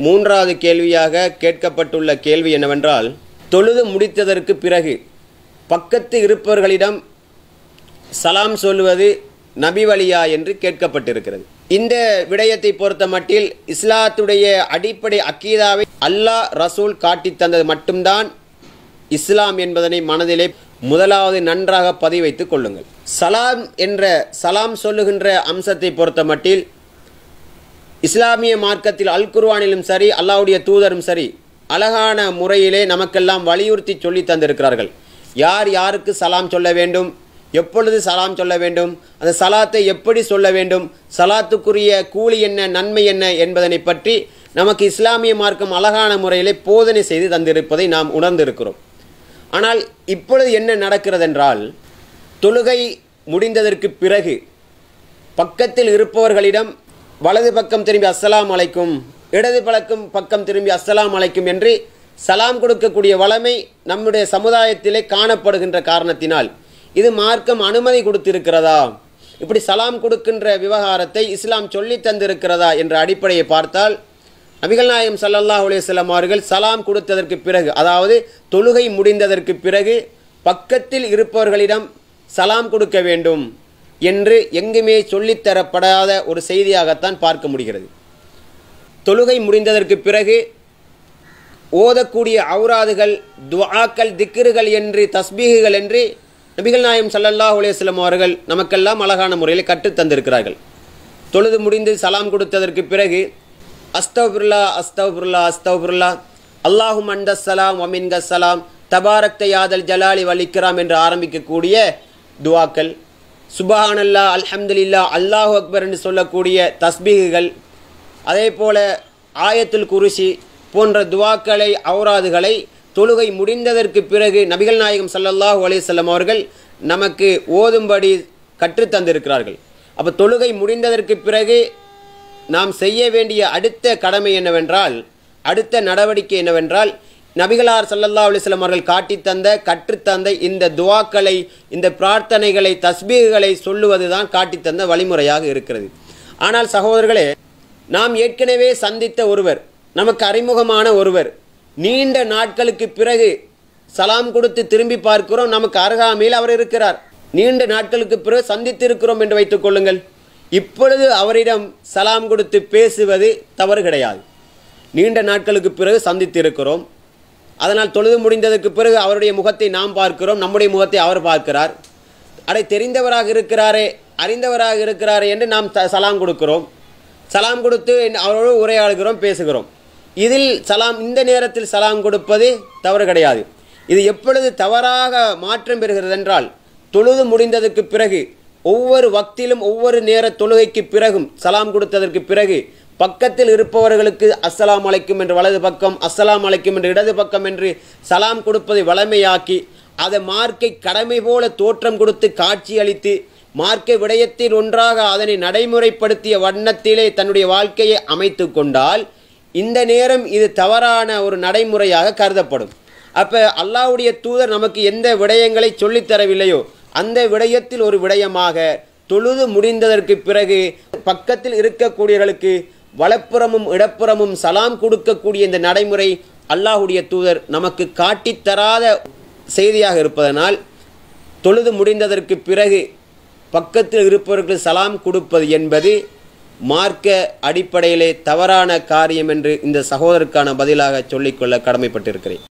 மூன்றாவது கேள்வியாக கேட்கப்பட்டுள்ள கேள்வி என்னவென்றால், தொழுது முடித்ததற்கு பிறகு பக்கத்து இருப்பவர்களிடம் சலாம் சொல்லுவது நபி வழியா என்று கேட்கப்பட்டிருக்கிறது. இந்த விடயத்தை பொறுத்த மட்டில் இஸ்லாத்துடைய அடிப்படை அக்கீதாவை அல்லாஹ் ரசூல் காட்டி தந்தது மட்டும்தான் இஸ்லாம் என்பதனை மனதிலே முதலாவது நன்றாக பதிவு வைத்துக் கொள்ளுங்கள். சலாம் சொல்லுகின்ற அம்சத்தை பொறுத்த மட்டில் இஸ்லாமிய மார்க்கத்தில் அல் குர்ஆனிலும் சரி அல்லாஹ்வுடைய தூதரும் சரி அழகான முறையிலே நமக்கெல்லாம் வலியுறுத்தி சொல்லி தந்திருக்கிறார்கள். யார் யாருக்கு சலாம் சொல்ல வேண்டும், எப்பொழுது சலாம் சொல்ல வேண்டும், அந்த சலாத்தை எப்படி சொல்ல வேண்டும், சலாத்துக்குரிய கூலி என்ன, நன்மை என்ன என்பதனை பற்றி நமக்கு இஸ்லாமிய மார்க்கம் அழகான முறையிலே போதனை செய்து தந்திருப்பதை நாம் உணர்ந்திருக்கிறோம். ஆனால் இப்பொழுது என்ன நடக்கிறதென்றால், தொழுகை முடிந்ததற்கு பிறகு பக்கத்தில் இருப்பவர்களிடம் வலது பக்கம் திரும்பி அஸ்ஸலாம் அலைக்கும், இடது பக்கம் திரும்பி அஸ்ஸலாம் அலைக்கும் என்று சலாம் கொடுக்கக்கூடிய வளமை நம்முடைய சமுதாயத்திலே காணப்படுகின்ற காரணத்தினால் இது மார்க்கம் அனுமதி கொடுத்திருக்கிறதா, இப்படி சலாம் கொடுக்கின்ற விவகாரத்தை இஸ்லாம் சொல்லி தந்திருக்கிறதா என்ற அடிப்படையை பார்த்தால், நபிகள் நாயகம் ஸல்லல்லாஹு அலைஹி வஸல்லம் அவர்கள் சலாம் கொடுத்ததற்கு பிறகு, அதாவது தொழுகை முடிந்ததற்கு பிறகு பக்கத்தில் இருப்பவர்களிடம் சலாம் கொடுக்க வேண்டும் என்று எங்குமே சொல்லித்தரப்படாத ஒரு செய்தியாகத்தான் பார்க்க முடிகிறது. தொழுகை முடிந்ததற்கு பிறகு ஓதக்கூடிய ஔராதுகள், துஆக்கள், திக்ருகள் என்று, தஸ்பீஹுகள் என்று நபிகள் நாயகம் ஸல்லல்லாஹு அலைஹி வஸல்லம் அவர்கள் நமக்கெல்லாம் அழகான முறையில் கற்றுத் தந்திருக்கிறார்கள். தொழுது முடிந்து சலாம் கொடுத்ததற்கு பிறகு அஸ்தக்ஃபிருல்லாஹ் அஸ்தக்ஃபிருல்லாஹ் அஸ்தக்ஃபிருல்லாஹ் அல்லாஹும் அன்தஸ்ஸலாம் வ மின்கஸ்ஸலாம் தபாரக்த யாதல் ஜலாலி வல் இக்ராம் என்று ஆரம்பிக்கக்கூடிய துஆக்கள், சுப்ஹானல்லாஹ் அல்ஹம்துலில்லாஹ் அல்லாஹு அக்பர் என்று சொல்லக்கூடிய தஸ்பீஹுகள், அதே போல ஆயத்துல் குர்சி போன்ற துஆக்களை, ஔராதுகளை தொழுகை முடிந்ததற்கு பிறகு நபிகள் நாயகம் ஸல்லல்லாஹு அலைஹி வஸல்லம் அவர்கள் நமக்கு ஓதும்படி கற்றுத்தந்திருக்கிறார்கள். அப்போ தொழுகை முடிந்ததற்கு பிறகு நாம் செய்ய வேண்டிய அடுத்த கடமை என்னவென்றால், அடுத்த நடவடிக்கை என்னவென்றால், நபிகளார் ஸல்லல்லாஹு அலைஹி வஸல்லம் அவர்கள் காட்டித்தந்த, கற்றுத்தந்த இந்த துஆக்களை, இந்த பிரார்த்தனைகளை, தஸ்பீஹுகளை சொல்லுவதுதான் காட்டித்தந்த வழிமுறையாக இருக்கிறது. ஆனால் சகோதரர்களே, நாம் ஏற்கனவே சந்தித்த ஒருவர், நமக்கு அறிமுகமான ஒருவர், நீண்ட நாட்களுக்கு பிறகு சலாம் கொடுத்து திரும்பி பார்க்கிறோம், நமக்கு அருகாமையில் அவர் இருக்கிறார், நீண்ட நாட்களுக்கு பிறகு சந்தித்திருக்கிறோம் என்று வைத்துக் கொள்ளுங்கள். இப்பொழுது அவரிடம் சலாம் கொடுத்து பேசுவது தவறு கிடையாது. நீண்ட நாட்களுக்கு பிறகு சந்தித்திருக்கிறோம், அதனால் தொழுது முடிந்ததற்கு பிறகு அவருடைய முகத்தை நாம் பார்க்கிறோம், நம்முடைய முகத்தை அவர் பார்க்கிறார். அதை தெரிந்தவராக இருக்கிறாரே, அறிந்தவராக இருக்கிறாரே என்று நாம் சலாம் கொடுக்கிறோம். சலாம் கொடுத்து அவரோடு உரையாடுகிறோம், பேசுகிறோம். இதில் இந்த நேரத்தில் சலாம் கொடுப்பது தவறு கிடையாது. இது எப்பொழுது தவறாக மாற்றம் பெறுகிறது என்றால், தொழுது முடிந்ததற்கு பிறகு ஒவ்வொரு வக்திலும் ஒவ்வொரு நேர தொழுகைக்கு பிறகும் சலாம் கொடுத்ததற்கு பிறகு பக்கத்தில் இருப்பவர்களுக்கு அஸ்ஸலாம் அலைக்கும் என்று வலது பக்கம், அஸ்ஸலாம் அலைக்கும் என்று இடது பக்கம் என்று சலாம் கொடுப்பதை வளமையாக்கி, அதை மார்க்கை கடமை போல தோற்றம் கொடுத்து காட்சி அளித்து, மார்க்க விடயத்தில் ஒன்றாக அதனை நடைமுறைப்படுத்திய வண்ணத்திலே தன்னுடைய வாழ்க்கையை அமைத்து கொண்டால், இந்த நேரம் இது தவறான ஒரு நடைமுறையாக கருதப்படும். அப்போ அல்லாஹ்வுடைய தூதர் நமக்கு எந்த விடயங்களை சொல்லித்தரவில்லையோ அந்த விடயத்தில் ஒரு விடயமாக தொழுது முடிந்ததற்கு பிறகு பக்கத்தில் இருக்கக்கூடியவர்களுக்கு வலப்புறமும் இடப்புறமும் சலாம் கொடுக்கக்கூடிய இந்த நடைமுறை அல்லாஹ்வுடைய தூதர் நமக்கு காட்டித்தராத செய்தியாக இருப்பதனால், தொழுது முடிந்ததற்கு பிறகு பக்கத்தில் இருப்பவர்களுக்கு சலாம் கொடுப்பது என்பது மார்க்க அடிப்படையிலே தவறான காரியம் என்று இந்த சகோதரருக்கான பதிலாக சொல்லிக்கொள்ள கடமைப்பட்டிருக்கிறேன்.